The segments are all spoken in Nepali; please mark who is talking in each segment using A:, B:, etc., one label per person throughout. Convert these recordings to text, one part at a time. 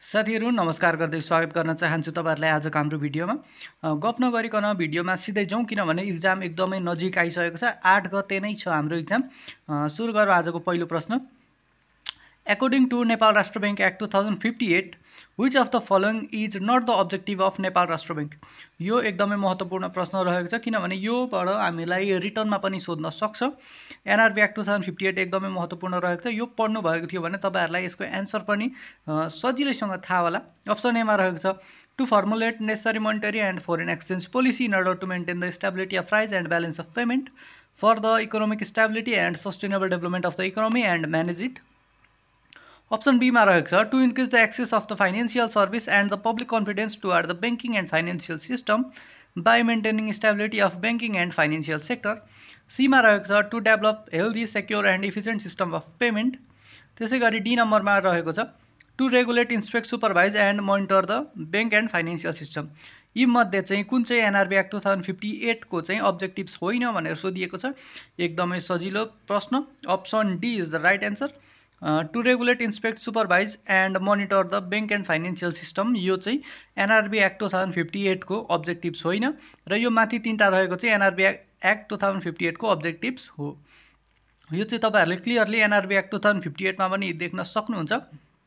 A: साथीहरु नमस्कार गर्दै स्वागत गर्न चाहन्छु तपाईहरुलाई आजको हाम्रो भिडियोमा। गफ नगरिकन भिडियोमा सिधै जाउँ किनभने एक्जाम एकदमै नजिक आइसकेको छ। 8 गते नै छ हाम्रो एक्जाम। सुरु गरौँ आजको पहिलो प्रश्न। According to Nepal Rashtra Bank Act 2058, which of the following is not the objective of Nepal Rashtra Bank? यो एकदमै महत्त्वपूर्ण प्रश्न रहेको छ किनभने योबाट हामीलाई रिटर्नमा पनि सोध्न सक्छ। एनआरबी एक्ट 2058 एकदमै महत्त्वपूर्ण रहेको छ। यो पढ्नु भएको थियो भने तपाईहरुलाई यसको आन्सर पनि सजिलैसँग थाहा होला। अप्सन ए मा रहेको छ to formulate necessary monetary and foreign exchange policy in order to maintain the stability of price and balance of payment for the economic stability and sustainable development of the economy and manage it. Option B मा रहेको छ to increase the access of the financial service and the public confidence toward the banking and financial system by maintaining stability of banking and financial sector. C मा रहेको छ to develop healthy, secure and efficient system of payment. त्यसैगरी डी नम्बरमा रहेको छ to regulate, inspect, supervise and monitor the bank and financial system. यी मध्ये चाहिँ कुन चाहिँ एनआरबी एक्ट 2058 को चाहिँ अब्जेक्टिभ्स होइन भनेर सोधिएको छ। एकदमै सजिलो प्रश्न। Option D is the right answer. To regulate, inspect, supervise and monitor the bank and financial system यो चाहिँ एनआरबी एक्ट 2058 को अब्जेक्टिभ्स होइन र यो माथि तीनटा रहेको चाहिँ एनआरबी एक्ट 2058 को अब्जेक्टिभ्स हो। यो चाहिँ तपाईहरुले क्लियरली एनआरबी एक्ट 2058 मा पनि देख्न सक्नुहुन्छ।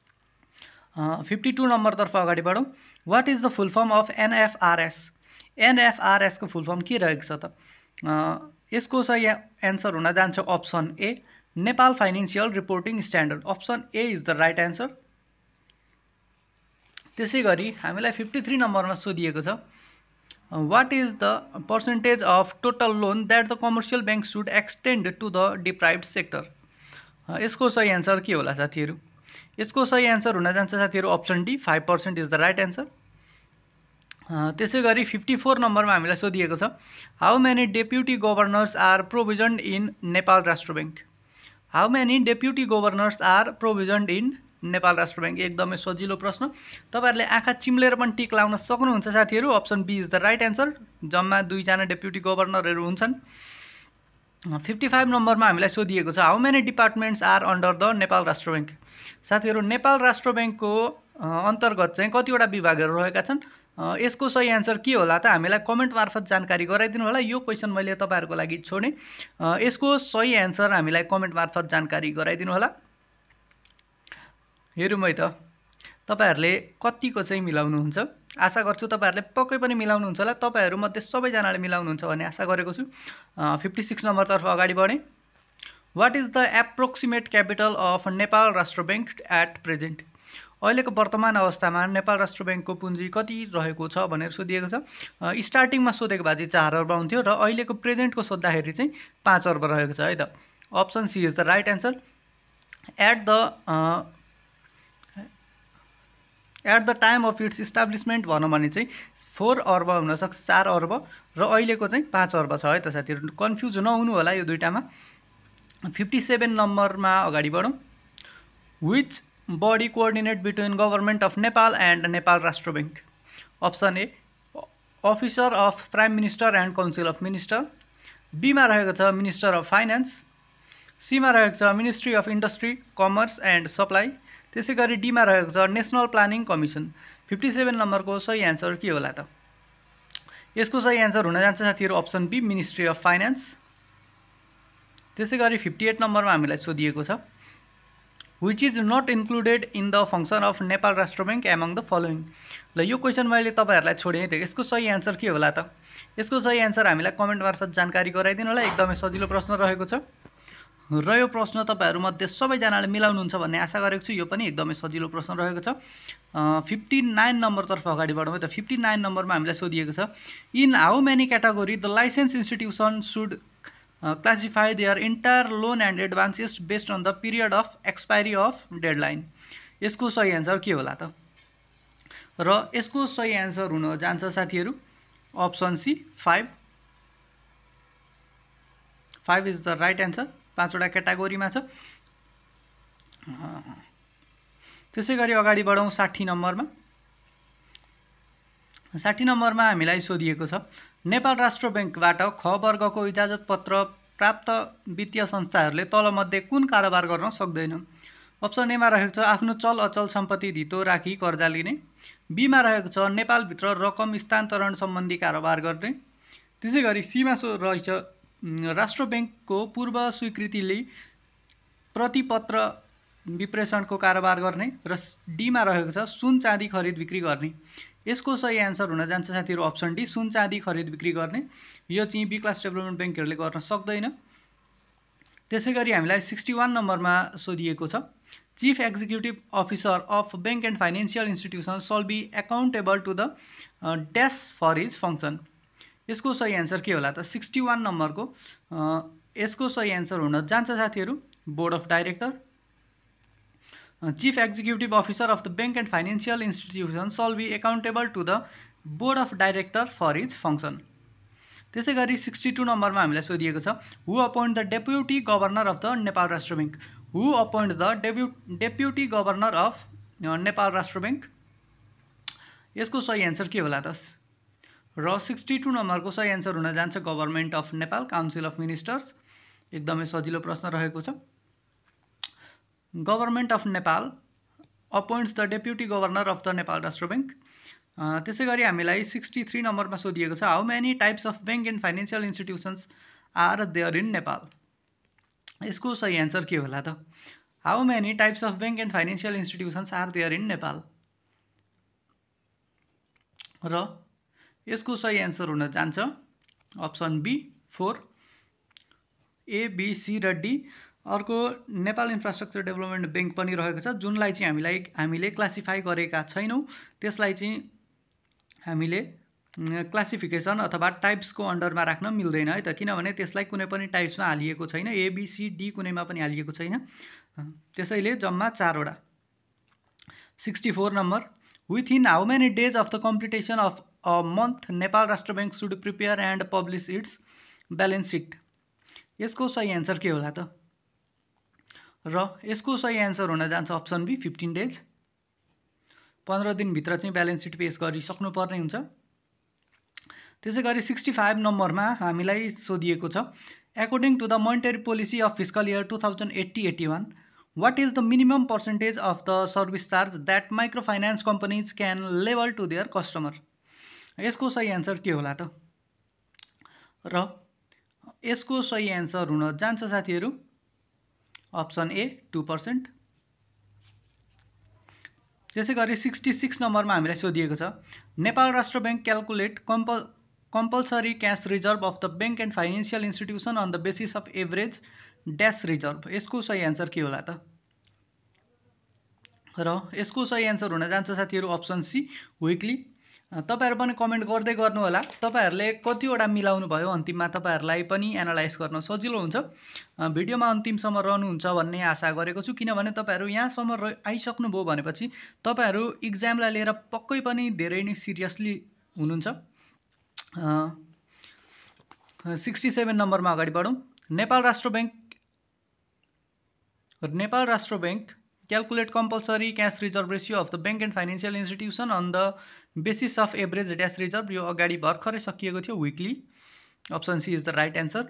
A: 52 नम्बरतर्फ अगाडि बढौँ। What is the full form of NFRS? NFRS को फुल फर्म के रहेको छ त? यसको सही एन्सर हुन जान्छ option A, Nepal financial reporting standard. Option A is the right answer. त्यसैगरी हामीलाई 53 नम्बरमा सोधिएको छ what is the percentage of total loan that the commercial bank should extend to the deprived sector? यसको सही एन्सर के होला साथीहरु? यसको सही एन्सर हुन जान्छ साथीहरु option D, 5% is the right answer. त्यसैगरी 54 नम्बरमा हामीलाई सोधिएको छ how many deputy governors are provisioned in Nepal Rastra Bank? How many deputy governors are provisioned in Nepal Rastra Bank? एकदमै सजिलो प्रश्न। तपाईहरुले आँखा चिम्लेर पनि टिक लाउन सक्नुहुन्छ साथीहरु। Option B is the right answer. जम्मा 2 जना डेप्युटी गभर्नरहरु हुन्छन्। 55 नम्बरमा हामीलाई सोधिएको छ how many departments are under the Nepal Rastra Bank? साथीहरु नेपाल राष्ट्र बैंकको अन्तर्गत चाहिँ कतिवटा विभागहरु रहेका छन्? यसको सही एन्सर के होला त? हामीलाई कमेन्ट मार्फत जानकारी गराइदिनु होला। यो क्वेशन मैले तपाईहरुको लागि छोडे। यसको सही एन्सर हामीलाई कमेन्ट मार्फत जानकारी गराइदिनु होला। हेरौँ है त तपाईहरुले कतिको चाहिँ मिलाउनुहुन्छ। आशा गर्छु तपाईहरुले पक्कै पनि मिलाउनुहुन्छ होला। तपाईहरु मध्ये सबैजनाले मिलाउनुहुन्छ भन्ने आशा गरेको छु। 56 नम्बरतर्फ अगाडि बढे। What is the approximate capital of Nepal Rastra Bank at present? अहिलेको वर्तमान अवस्थामा नेपाल राष्ट्र बैंकको पुँजी कति रहेको छ भनेर सोधिएको छ। स्टार्टिङमा सोधेको भए चाहिँ 4 अर्ब हुन्थ्यो र अहिलेको प्रेजेन्टको सोध्दाखेरि चाहिँ 5 अर्ब रहेको छ है त। Option C is the right answer. At the time of its establishment भनौँ भने चाहिँ 4 अर्ब हुनसक्छ, 4 अर्ब र अहिलेको चाहिँ 5 अर्ब छ है त साथीहरु। कन्फ्युज नहुनु होला यो दुईटामा। 57 नम्बरमा अगाडि बढौँ। Which body coordinate between government of Nepal and Nepal Rastra Bank? Option A officer of prime minister and council of minister. B मा रहेको छ मिनिस्टर अफ फाइनान्स। सी मा रहेको छ ministry of industry, commerce and supply. त्यसैगरी डी मा रहेको छ नेशनल प्लानिङ कमिसन। 57 नम्बरको सही एन्सर के होला त? यसको सही एन्सर हुन जान्छ साथीहरु option B, ministry of finance. त्यसैगरी 58 नम्बरमा हामीलाई सोधिएको छ which is not included in the function of Nepal Rastra bank among the following? ल यो क्वेशन मैले तपाईहरुलाई छोडे थिए। यसको सही एन्सर के होला त? यसको सही एन्सर हामीलाई कमेन्ट मार्फत जानकारी गराइदिनु होला। एकदमै सजिलो प्रश्न रहेको छ र यो प्रश्न तपाईहरु मध्ये सबैजनाले मिलाउनुहुन्छ भन्ने आशा गरेको छु। यो पनि एकदमै सजिलो प्रश्न रहेको छ। 59 नम्बरतर्फ अगाडि बढौँ है त। 59 नम्बरमा हामीलाई सोधिएको छ in how many category the licence institution should classify their entire loan and advances based on the period of expiry of deadline? यसको सही एन्सर के होला त? र यसको सही एन्सर हुन जान्छ साथीहरु option C, 5 is the right answer. 5 वटा क्याटेगोरीमा छ। त्यसैगरी अगाडि बढौँ 60 नम्बरमा। 60 नम्बरमा हामीलाई सोधिएको छ नेपाल राष्ट्र बैंकबाट ख वर्गको इजाजत पत्र प्राप्त वित्तीय संस्थाहरूले तलमध्ये कुन कारोबार गर्न सक्दैनन्? अप्सन एमा रहेको छ आफ्नो चल अचल सम्पत्ति धितो राखी कर्जा लिने। बीमा रहेको छ नेपालभित्र रकम स्थानान्तरण सम्बन्धी कारोबार गर्ने। त्यसै गरी सीमा रहेछ राष्ट्र ब्याङ्कको पूर्व स्वीकृतिले प्रतिपत्र विप्रेषणको कारोबार गर्ने। र डीमा रहेको छ सुन चाँदी खरिद बिक्री गर्ने। यसको सही एन्सर हुन जान्छ साथीहरू अप्सन डी, सुन चाँदी खरिद बिक्री गर्ने। यो चाहिँ बी क्लास डेभलपमेन्ट ब्याङ्कहरूले गर्न सक्दैन। त्यसै गरी हामीलाई 61 नम्बरमा सोधिएको छ chief executive officer of bank and financial institution shall be accountable to the dash for his function. यसको सही एन्सर के होला त 61 नम्बरको यसको सही एन्सर हुन जान्छ साथीहरू board of director. Chief executive officer of the bank and financial institution shall be accountable to the board of director for his function. त्यसै गरी 62 नम्बरमा हामीलाई सोधिएको छ who appoint the deputy governor of the Nepal Rastra Bank. Who appoint the deputy governor of Nepal Rastra Bank. यसको सही एन्सर के होला त र 62 नम्बरको सही एन्सर हुन जान्छ government of Nepal council of ministers. एकदमै सजिलो प्रश्न रहेको छ। Government of Nepal appoints the deputy governor of the Nepal Rastra Bank. त्यसै गरी हामीलाई 63 नम्बरमा सोधिएको छ how many types of bank and financial institutions are there in Nepal. यसको सही एन्सर के होला त how many types of bank and financial institutions are there in Nepal. र यसको सही एन्सर हुन जान्छ option B 4 A B C र डी। अर्को नेपाल इन्फ्रास्ट्रक्चर डेभलपमेन्ट ब्याङ्क पनि रहेको छ जुनलाई चाहिँ हामीले क्लासिफाई गरेका छैनौँ। त्यसलाई चाहिँ हामीले क्लासिफिकेसन अथवा टाइप्सको अन्डरमा राख्न मिल्दैन है त, किनभने त्यसलाई कुनै पनि टाइप्समा हालिएको छैन, एबिसिडी कुनैमा पनि हालिएको छैन। त्यसैले जम्मा 4 वटा। 64 नम्बर within how many days of the completion of a month Nepal Rastra Bank should prepare and publish its balance sheet. यसको सही एन्सर के होला त र यसको सही एन्सर हुन जान्छ अप्सन बी 15 डेज। 15 दिनभित्र चाहिँ ब्यालेन्स सिट पेस गरिसक्नुपर्ने हुन्छ। त्यसै गरी 65 नम्बरमा हामीलाई सोधिएको छ according to the monetary policy of fiscal year 2080-81 what is the minimum percentage of the service charge that micro finance companies can level to their customer. यसको सही एन्सर के होला त र यसको सही एन्सर हुन जान्छ साथीहरू अप्सन ए 2%। त्यसै गरी 66 नम्बरमा हामीलाई सोधिएको छ Nepal Rastra Bank calculate compulsory cash reserve of the bank and financial institution on the basis of average dash reserve. यसको सही एन्सर के होला त र यसको सही एन्सर हुन जान्छ साथीहरू अप्सन सी विकली। तपाईहरु पनि कमेन्ट गर्दै गर्नु होला तपाईहरुले कतिवटा मिलाउनु भयो, अन्तिममा तपाईहरुलाई पनि एनालाइज गर्न सजिलो हुन्छ। भिडियोमा अन्तिमसम्म रहनुहुन्छ भन्ने आशा गरेको छु, किनभने तपाईहरु यहाँसम्म आइसक्नुभयो भनेपछि तपाईहरु एक्जामलाई लिएर पक्कै पनि धेरै नै सिरियसली हुनुहुन्छ। 67 नम्बरमा अगाडि बढौं। Nepal Rastra Bank calculate compulsory cash reserve ratio of the bank and financial institution on the basis of average dash reserve. यो अगाडि भर्खरै सकिएको थियो weekly. Option C is the right answer.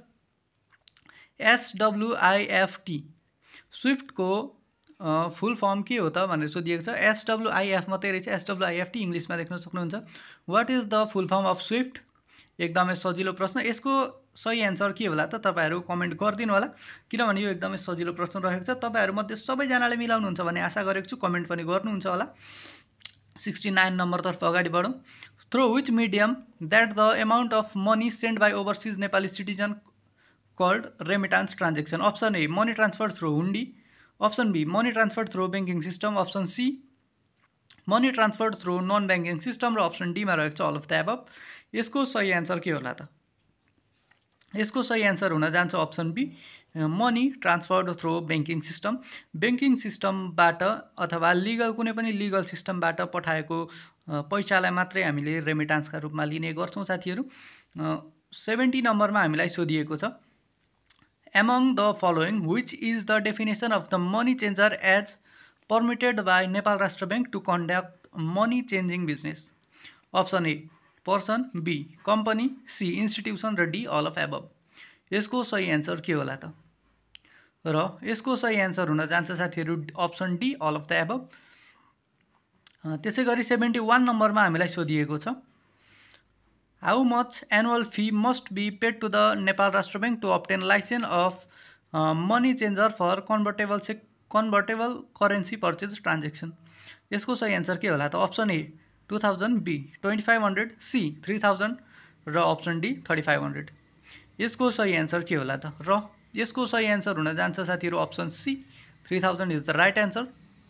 A: SWIFT SWIFT को फुल फर्म के हो त भनेर सोधिएको छ। SWIF मात्रै रहेछ, SWIFT इंग्लिशमा देख्न सक्नुहुन्छ। What is the full form of SWIFT. एकदमै सजिलो प्रश्न। यसको सही एन्सर के होला त तपाईहरु कमेन्ट गरिदिनु होला, किनभने यो एकदमै सजिलो प्रश्न रहेको छ। तपाईहरु मध्ये सबैजनाले मिलाउनुहुन्छ भन्ने आशा गरेको छु, कमेन्ट पनि गर्नुहुन्छ होला। 69 नम्बर तर्फ अगाडि बढौं। Through which medium that the amount of money send by overseas Nepali citizen called remittance transaction. Option A money transfer through hundi, option B money transfer through banking system, option C money transfer through non banking system र अप्सन डी मा रहेको छ अल अफ द एबभ। यसको सही एन्सर के होला त। यसको सही एन्सर हुन जान्छ option B money transferred through banking system. Banking सिस्टमबाट अथवा लिगल कुनै पनि लिगल सिस्टमबाट पठाएको पैसालाई मात्रै हामीले रेमिटान्सका रूपमा लिने गर्छौं साथीहरु। 70 नम्बरमा हामीलाई सोधिएको छ among the following which is the definition of the money changer as permitted by Nepal Rashtra Bank to conduct money changing business। Option A person, B company, C institution र डी अल अफ एबभ। यसको सही एन्सर के होला त र यसको सही एन्सर हुन जान्छ साथीहरू option D all of the above. त्यसै गरी 71 नम्बरमा हामीलाई सोधिएको छ how much annual fee must be paid to the Nepal Rastra Bank to obtain licence of money changer for convertible currency purchase transaction. यसको सही एन्सर के होला त अप्सन ए 2000, बी 2500, सी 3000 र अप्सन डी 3500। यसको सही एन्सर के होला त र यसको सही एन्सर हुन जान्छ साथीहरू option C 3000 is the right answer.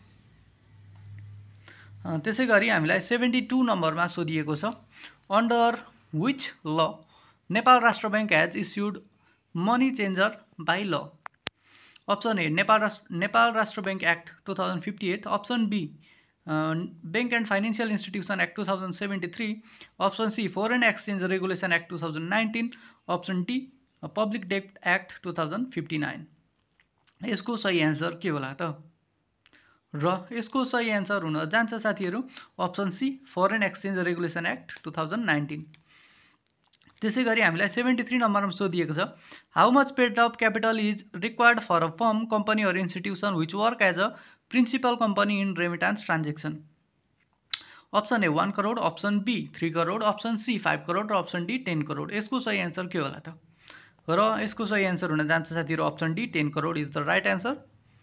A: त्यसै गरी हामीलाई 72 नम्बरमा सोधिएको छ under which law Nepal Rastra Bank has issued money changer by law. Option A Nepal Rastra Bank act 2058, option B bank and financial institution act 2073, option C foreign exchange regulation act 2019, option D public debt act 2059। यसको सही एन्सर के होला त र यसको सही एन्सर हुन जान्छ साथीहरू option C foreign exchange regulation act 2019। त्यसै गरी हामीलाई 73 नम्बरमा सोधिएको छ how much paid of capital is required for a firm company or institution which work as a principal company in remittance transaction. Option A 1 crore, option B 3 crore, option C 5 crore र अप्सन डी 10 करोड। यसको सही एन्सर के होला त र यसको सही एन्सर हुन जान्छ साथीहरू option D 10 crore is the right answer.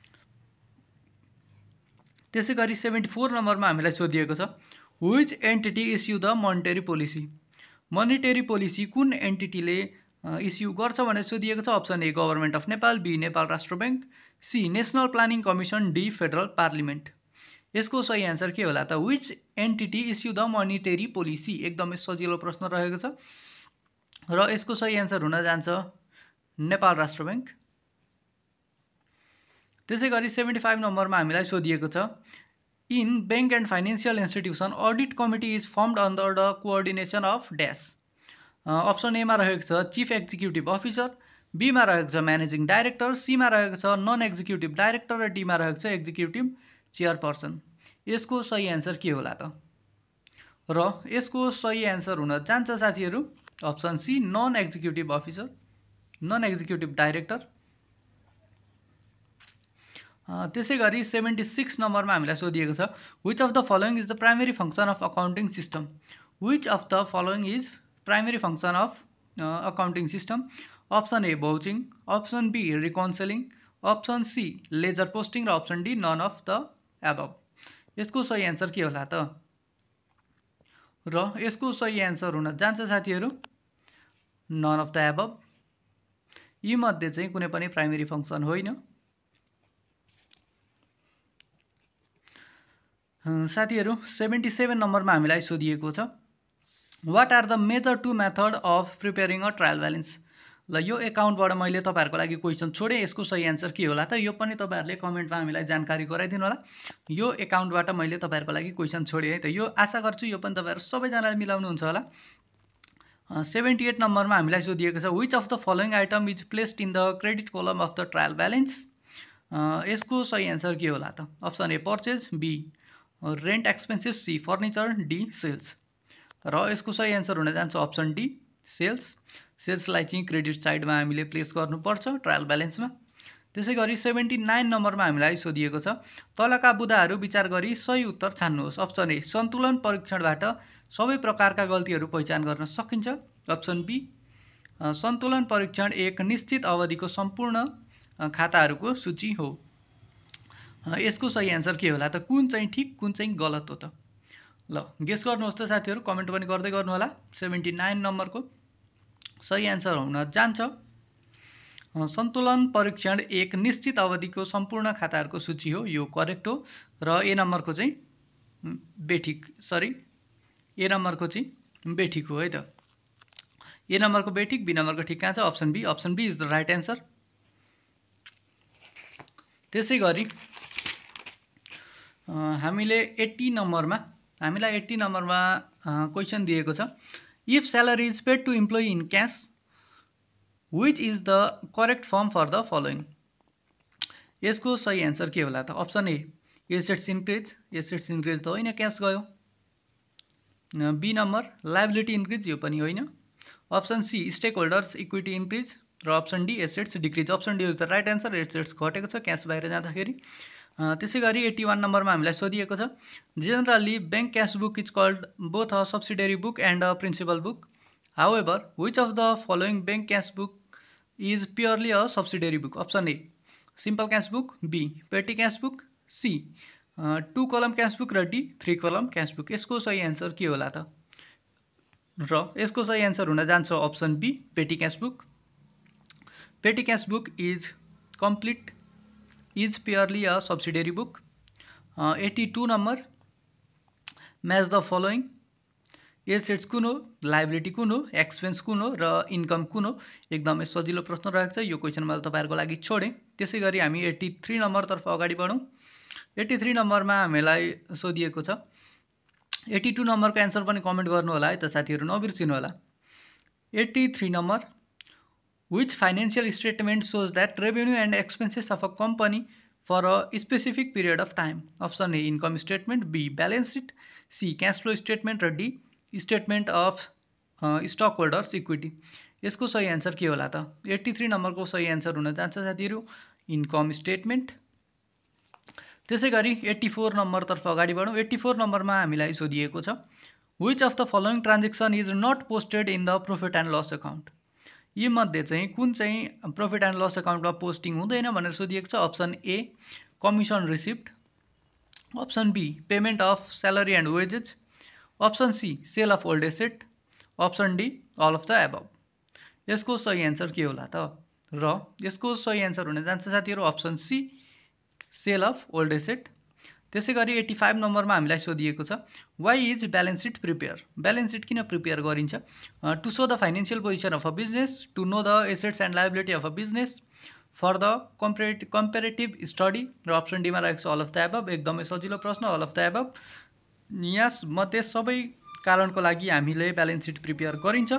A: त्यसै गरी 74 नम्बरमा हामीलाई सोधिएको छ which entity issue the monetary policy. Monetary policy कुन एन्टिटीले इस्यु गर्छ भनेर सोधिएको छ option A government of Nepal, B Nepal Rastra Bank, C national planning commission, D federal parliament. यसको सही एन्सर के होला त which entity issue the monetary policy. एकदमै सजिलो प्रश्न रहेको छ र यसको सही एन्सर हुन जान्छ नेपाल राष्ट्र ब्याङ्क। त्यसै गरी 75 नम्बरमा हामीलाई सोधिएको छ in bank and financial institution audit committee is formed under the coordination of dash. Option एमा रहेको छ चिफ एक्जिक्युटिभ अफिसर, बीमा रहेको छ म्यानेजिङ डाइरेक्टर, सीमा रहेको छ नन एक्जिक्युटिभ डाइरेक्टर र डीमा रहेको छ एक्जिक्युटिभ चेयरपर्सन। यसको सही एन्सर के होला त र यसको सही एन्सर हुन जान्छ साथीहरू option C non executive officer, non executive director. त्यसै गरी 76 नम्बरमा हामीलाई सोधिएको छ which of the following is the primary function of accounting system. Which of the following is primary function of accounting system. Option A vouching, option B reconciling, option C ledger posting र option D none of the above. यसको सही एन्सर के होला त र यसको सही एन्सर हुन जान्छ साथीहरू नन अफ द एबभ। यी मध्ये चाहिँ कुनै पनि प्राइमेरी फङ्सन होइन। साथीहरू 77 नम्बरमा हामीलाई सोधिएको छ what are the major two method of preparing a trial balance. ल यो एकाउन्टबाट मैले तपाईँहरूको लागि क्वेसन छोडेँ। यसको सही एन्सर के होला त यो पनि तपाईँहरूले कमेन्टमा हामीलाई जानकारी गराइदिनु होला। यो एकाउन्टबाट मैले तपाईँहरूको लागि क्वेसन छोडेँ है त। यो आशा गर्छु यो पनि तपाईँहरू सबैजनाले मिलाउनुहुन्छ होला। 78 नम्बरमा हामीलाई सोधिएको छ which of the following item is placed in the credit column of the trial balance. यसको सही एन्सर के होला त option A purchase, B rent expenses, C furniture, D sales. र यसको सही एन्सर हुन जान्छ अप्सन डी सेल्स। सेल्सलाई चाहिँ क्रेडिट साइडमा हामीले प्लेस गर्नुपर्छ ट्रायल ब्यालेन्समा। त्यसै गरी 79 नम्बरमा हामीलाई सोधिएको छ तलका बुदाहरू विचार गरी सही उत्तर छान्नुहोस्। अप्सन ए सन्तुलन परीक्षणबाट सबै प्रकारका गल्तीहरू पहिचान गर्न सकिन्छ, अप्सन बी सन्तुलन परीक्षण एक निश्चित अवधिको सम्पूर्ण खाताहरूको सूची हो। यसको सही एन्सर के होला त कुन चाहिँ ठिक कुन चाहिँ गलत हो त ल गेस गर्नुहोस् त साथीहरू, कमेन्ट पनि गर्दै गर्नु होला। 79 नम्बरको सही एन्सर हुन जान्छ सन्तुलन परीक्षण एक निश्चित अवधिको सम्पूर्ण खाताहरूको सूची हो, यो करेक्ट हो। र ए नम्बरको चाहिँ बेठिक, सरी ए नम्बरको चाहिँ बेठिक हो है त। ए नम्बरको बेठिक, बी नम्बरको ठिक कहाँ छ option B. Option B is the right answer. त्यसै गरी हामीलाई 80 नम्बरमा क्वेसन दिएको छ if salary is paid to employee in cash which is the correct form for the following. यसको सही एन्सर के होला त option A assets increase, assets increase त होइन क्यास गयो। बी नम्बर लायबिलिटी इन्क्रिज, यो पनि होइन। Option C stakeholders equity increase, र option D assets decrease. Option D is the right answer. Assets घटेको छ क्यास बाहिर जाँदाखेरि। त्यसै गरी 81 नम्बरमा हामीलाई सोधिएको छ generally bank cash book is called both a subsidiary book and a principal book. However which of the following bank cash book is purely a subsidiary book. Option A simple cash book, B petty cash book, C 2 column cash book र डी 3 कलम क्यास बुक। यसको सही एन्सर के होला त? र यसको सही एन्सर हुन जान्छ option B petty cash book. Petty cash book is complete is purely a subsidiary book. 82 number match the following. Assets कुन हो, लाइबिलिटी कुन हो, एक्सपेन्स कुन हो र इन्कम कुन हो। एकदमै सजिलो प्रश्न रहेको छ। यो क्वेसन मैले तपाईँहरूको लागि छोडेँ। त्यसै गरी हामी 83 नम्बरतर्फ अगाडि बढौँ। 83 नम्बरमा हामीलाई सोधिएको छ 82 नम्बरको एन्सर पनि कमेन्ट गर्नु होला है त साथीहरू, नबिर्सिनु होला। 83 number which financial statement shows that revenue and expenses of a company for a specific period of time. Option A income statement, B balance sheet, C cash flow statement र D statement of stockholders equity. यसको सही एन्सर के होला त? 83 नम्बरको सही एन्सर हुन जान्छ साथीहरू इन्कम स्टेटमेन्ट। त्यसै गरी 84 नम्बरतर्फ अगाडि बढौँ। 84 नम्बरमा हामीलाई सोधिएको छ which of the following transaction is not posted in the profit and loss account. यी मध्ये चाहिँ कुन चाहिँ प्रॉफिट एन्ड लस अकाउन्टमा पोस्टिङ हुँदैन भनेर सोधिएको छ। Option A commission receipt, option B payment of salary and wages, option C sale of old asset, option D all of the above. यसको सही एन्सर के होला त? र यसको सही एन्सर हुन जान्छ साथीहरू option C sale of old asset. त्यसै गरी 85 नम्बरमा हामीलाई सोधिएको छ why is balance sheet prepare. Balance sheet किन प्रिपेयर गरिन्छ? To show the financial position of a business, to know the assets and liability of a business, for the comparative study र अप्सन डीमा रहेको छ अल अफ द एबभ। एकदमै सजिलो प्रश्न, अल अफ द एबभ। यहाँ मध्ये सबै कारणको लागि हामीले ब्यालेन्स सिट प्रिपेयर गरिन्छ।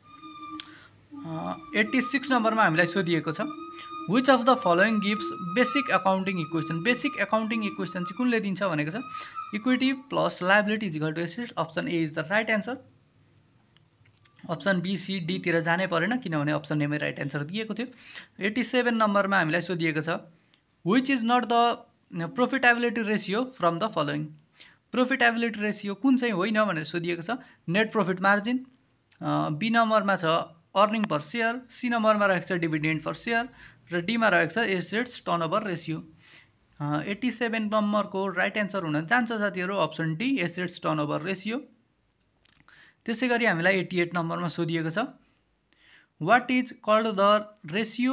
A: 86 नम्बरमा हामीलाई सोधिएको छ which of the following gives basic accounting equation. Basic accounting equation चाहिँ कुनले दिन्छ भनेको छ equity plus liability is equal to assets. Option A is the right answer. Option B C D तिर जानै परेन किनभने अप्सन एमै राइट एन्सर दिएको थियो। 87 नम्बरमा हामीलाई सोधिएको छ which is not the profitability ratio from the following. Profitability ratio कुन चाहिँ होइन भनेर सोधिएको छ नेट प्रॉफिट मार्जिन, बी नम्बरमा छ अर्निङ पर सेयर, सी नम्बरमा रहेको छ डिभिडेन्ड पर सेयर र डीमा रहेको छ एसेट्स टर्नओभर रेसियो। 87 नम्बरको राइट एन्सर हुन जान्छ साथीहरू option D assets turnover ratio. त्यसै गरी हामीलाई 88 नम्बरमा सोधिएको छ वाट इज कल्ड द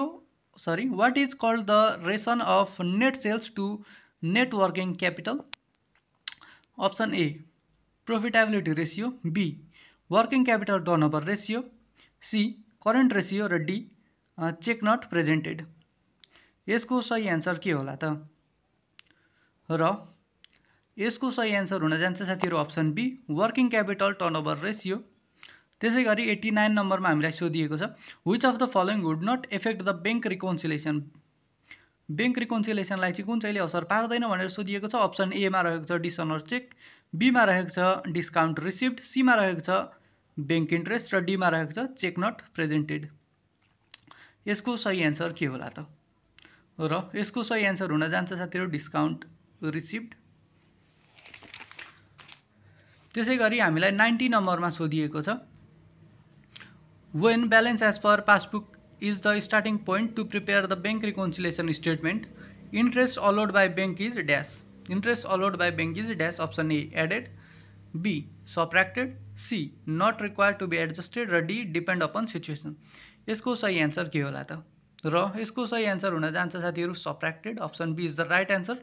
A: रेसन of net sales to net working capital. Option A profitability ratio, B working capital turnover ratio, C current ratio र डी चेक नट प्रेजेन्टेड। यसको सही एन्सर के होला त? र यसको सही एन्सर हुन जान्छ साथीहरू option B working capital turnover ratio. त्यसै गरी 89 नम्बरमा हामीलाई सोधिएको छ which of the following would not affect the bank reconciliation. Bank रिकोन्सिलेसनलाई चाहिँ कुन चाहिँले असर पार्दैन भनेर सोधिएको छ। अप्सन एमा रहेको छ डिसअनर चेक, बीमा रहेको छ डिस्काउन्ट रिसिप्ट, सीमा रहेको छ बैंक इन्ट्रेस्ट र डीमा रहेको छ चेक नट प्रेजेन्टेड। यसको सही एन्सर के होला त? र यसको सही एन्सर हुन जान्छ साथीहरू डिस्काउन्ट रिसिप्ट। त्यसै गरी हामीलाई 90 नम्बरमा सोधिएको छ when balance as per passbook is the starting point to prepare the bank reconciliation statement interest allowed by bank is dash. Interest allowed by bank is dash. Option A added, B subtracted, C not required to be adjusted र डी डिपेन्ड अपन सिचुएसन। यसको सही एन्सर के होला त? र यसको सही एन्सर हुन जान्छ साथीहरू subtracted. Option B is the right answer.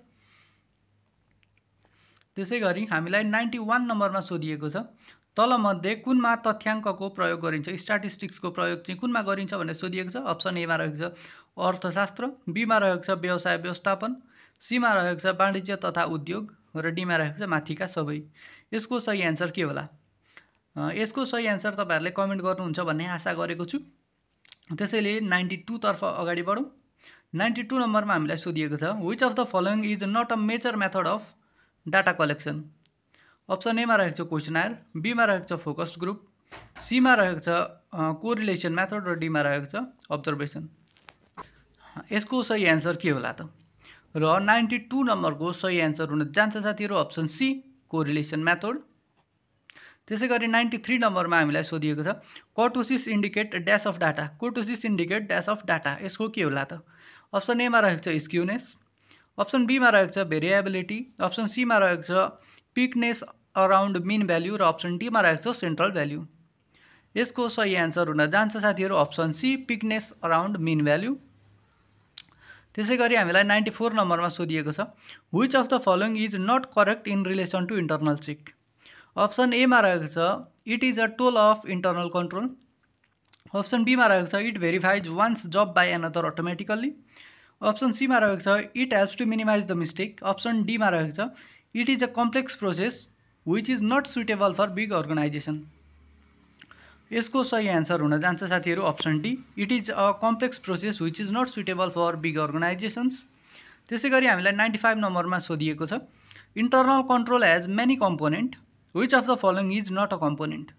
A: त्यसै गरी हामीलाई 91 नम्बरमा सोधिएको छ तलमध्ये कुनमा तथ्याङ्कको प्रयोग गरिन्छ। स्ट्याटिस्टिक्सको प्रयोग चाहिँ कुनमा गरिन्छ भनेर सोधिएको छ। अप्सन एमा रहेको छ अर्थशास्त्र, बीमा रहेको छ व्यवसाय व्यवस्थापन, सीमा रहेको छ वाणिज्य तथा उद्योग र डीमा रहेको छ माथिका सबै। यसको सही एन्सर के होला? यसको सही एन्सर तपाईँहरूले कमेन्ट गर्नुहुन्छ भन्ने आशा गरेको छु। त्यसैले 92 तर्फ अगाडि बढौँ। 92 नम्बरमा हामीलाई सोधिएको छ which of the following is not a major method of data collection. Option एमा रहेको छ क्वेसनायर, बीमा रहेको छ फोकस ग्रुप, सीमा रहेको छ कोरिलेसन मेथड र डीमा रहेको छ अब्जर्भेसन। यसको सही एन्सर के होला त? र 92 नम्बरको सही एन्सर हुन जान्छ साथीहरू अप्सन सी कोरिलेसन मेथड। त्यसै गरी 93 नम्बरमा हामीलाई सोधिएको छ kurtosis indicate dash of data. Kurtosis indicate dash of data, यसको के होला त? अप्सन एमा रहेको छ स्क्युनेस, अप्सन बीमा रहेको छ भेरिएबिलिटी, अप्सन सीमा रहेको छ पिकनेस अराउन्ड मिन भ्याल्यु र अप्सन डीमा रहेको छ सेन्ट्रल भ्याल्यु। यसको सही एन्सर हुन जान्छ साथीहरू option C peakness around mean value. त्यसै गरी हामीलाई 94 नम्बरमा सोधिएको छ which of the following is not correct in relation to internal check. Option एमा रहेको छ it is a tool of internal control, option बीमा रहेको छ it verifies one's job by another automatically, option सीमा रहेको छ it helps to minimise the mistake, option डीमा रहेको छ it is a complex process which is not suitable for big organisation. यसको सही एन्सर हुन जान्छ साथीहरू option D it is a complex process which is not suitable for big organisations. त्यसै गरी हामीलाई 95 नम्बरमा सोधिएको छ internal control has many component which of the following is not a component.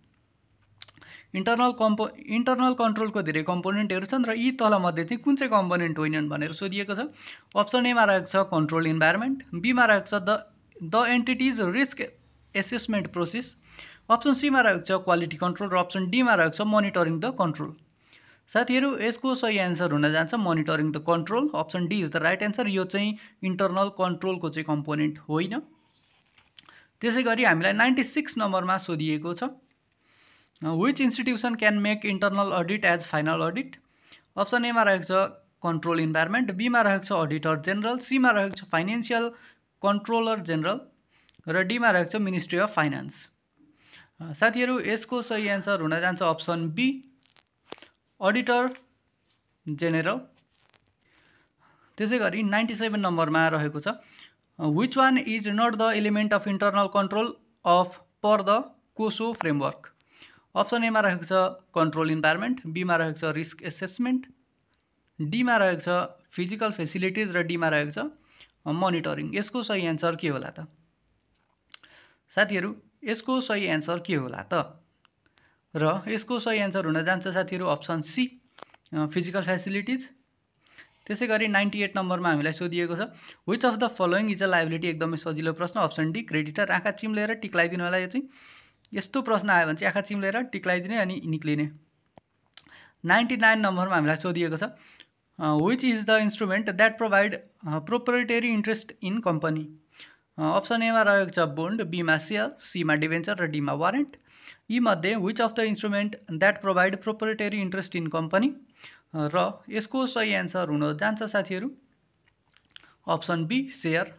A: Internal कन्ट्रोलको धेरै कम्पोनेन्टहरू छन् र यी तलमध्ये चाहिँ कुन चाहिँ कम्पोनेन्ट होइनन् भनेर सोधिएको छ। अप्सन एमा रहेको छ कन्ट्रोल इन्भाइरोमेन्ट, बीमा रहेको छ the entities risk assessment process, option सीमा रहेको छ क्वालिटी कन्ट्रोल र अप्सन डीमा रहेको छ मोनिटरिङ द कन्ट्रोल। साथीहरू यसको सही एन्सर हुन जान्छ monitoring the control, option D is the right answer. यो चाहिँ इन्टरनल कन्ट्रोलको चाहिँ कम्पोनेन्ट होइन। त्यसै गरी हामीलाई 96 नम्बरमा सोधिएको छ which institution can make internal audit as final audit. Option एमा रहेको छ कन्ट्रोल इन्भाइरोमेन्ट, बीमा रहेको छ अडिटर जेनरल, सीमा रहेको छ फाइनेन्सियल कन्ट्रोलर जेनरल र डीमा रहेको छ मिनिस्ट्री अफ फाइनान्स। साथीहरू यसको सही एन्सर हुन जान्छ अप्सन बी अडिटर जेनरल। त्यसै गरी 97 नम्बरमा रहेको छ which one is not the element of internal control of per the COSO framework. Option एमा रहेको छ कन्ट्रोल इन्भाइरोमेन्ट, बीमा रहेको छ रिस्क एसेसमेन्ट, डीमा रहेको छ फिजिकल फेसिलिटिज र डीमा रहेको छ मोनिटरिङ। यसको सही एन्सर के होला त? साथीहरू यसको सही एन्सर के होला त? र यसको सही एन्सर हुन जान्छ साथीहरू अप्सन सी फिजिकल फेसिलिटिज। त्यसै गरी 98 नम्बरमा हामीलाई सोधिएको छ which of the following is a liability. एकदमै सजिलो प्रश्न, अप्सन डी क्रेडिटर। आँखा चिम्लेर टिक्लाइदिनु होला। यो चाहिँ यस्तो प्रश्न आयो भने चाहिँ आँखा चिम्लेर टिक्लाइदिने अनि निक्लिने। 99 नम्बरमा हामीलाई सोधिएको छ which is the instrument that provide proprietary interest in company. Option एमा रहेको छ बोन्ड, बीमा सेयर, सीमा डिभेन्चर र डीमा वारेन्ट। यी मध्ये which of the instrument that provide proprietary interest in company र यसको सही एन्सर हुन जान्छ साथीहरू अप्सन बी सेयर।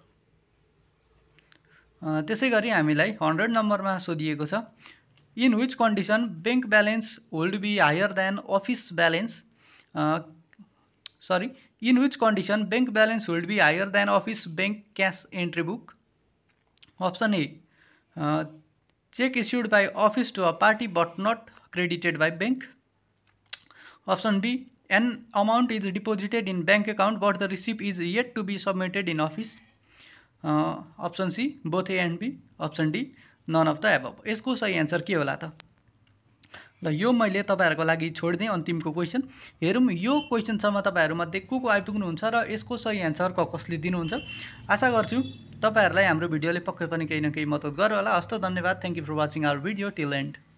A: त्यसै गरी हामीलाई 100 नम्बरमा सोधिएको छ in which condition bank balance would be higher than office balance. In which condition bank balance would be higher than office bank cash entry book. Option A cheque issued by office to a party but not credited by bank, option B an amount is deposited in bank account but the receipt is yet to be submitted in office, option C both A and B, option D none of the above. यसको सही एन्सर के होला त? ल यो मैले तपाईँहरूको लागि छोडिदिएँ अन्तिमको क्वेसन। हेरौँ यो क्वेसनसम्म तपाईँहरूमध्ये को आइपुग्नुहुन्छ र यसको सही एन्सर कसले दिनुहुन्छ। आशा गर्छु तपाईँहरूलाई हाम्रो भिडियोले पक्कै पनि केही न केही मद्दत गर्यो होला। हस्त धन्यवाद। Thank you for watching our video till and.